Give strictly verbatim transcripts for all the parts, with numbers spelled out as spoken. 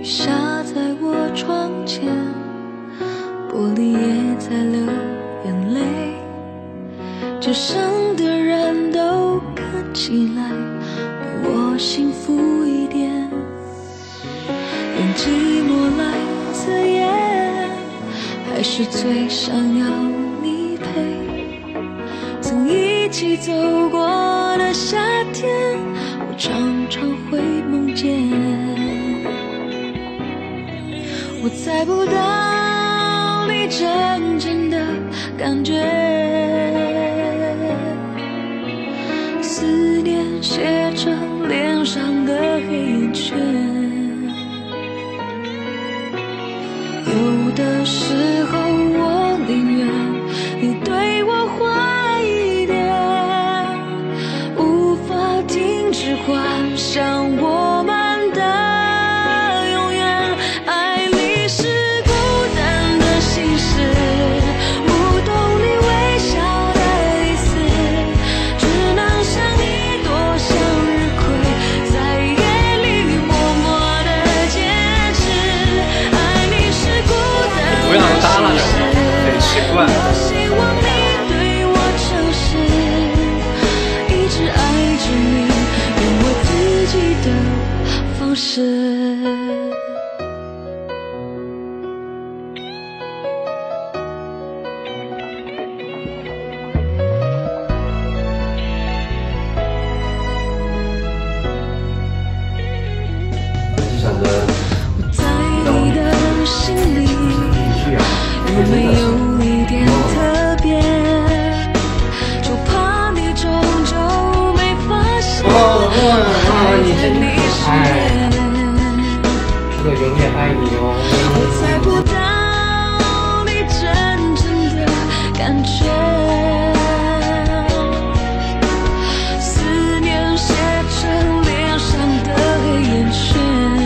下在我窗前，玻璃也在流眼泪，街上的人都看起来比我幸福一点，用寂寞来自言，还是最想要你陪。曾一起走过的夏天，我常常会梦见。我猜不到你真正的感觉，思念写成脸上的黑眼圈。有的时候我宁愿你对我坏一点，无法停止幻想我们的永远。爱你是孤单的心事，不懂你微笑的意思，只能像一朵向日葵，在夜里默默地坚持。爱你是孤单的心事，多希望你对我诚实，一直爱着你，用我自己的方式。我在你的心里有没有一点特别，就怕你终究没发现我还在你身边。 我永远爱你哦。 我猜不到你真正的感觉，思念写成脸上的黑眼圈。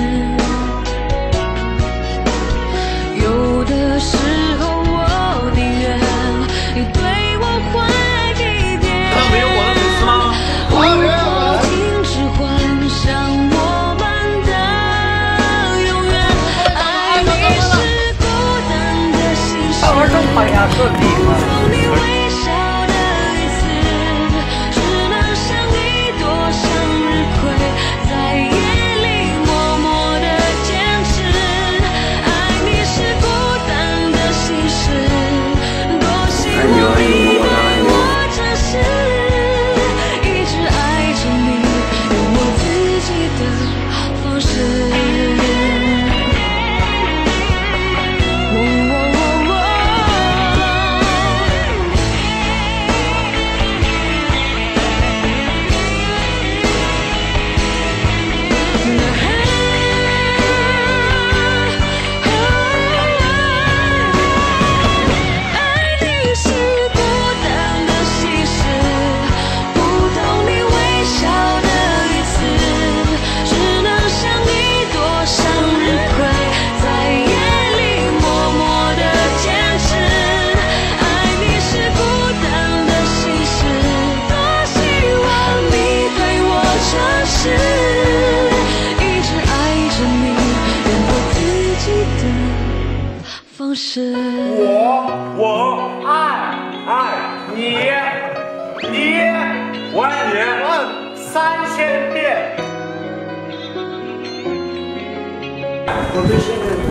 有的时候我宁愿你对我坏一点， 那没有我的粉丝吗？ 无法停止幻想我们的永远。爱你是孤单的心事，不懂你微笑的意思，只能像一朵向日葵，在夜里默默地坚持。爱你是孤单的心事，多希望你对我诚实，一直爱着你，用我自己的方式。哦哦哦哦爱你是孤单的心事，不懂你微笑的意思，只能像一朵向日葵，在夜里默默地坚持。爱你是孤单的心事，多希望你对我诚实，一直爱着你，用我自己的方式。 我我爱爱你，你我爱你，问三千遍。 我对现在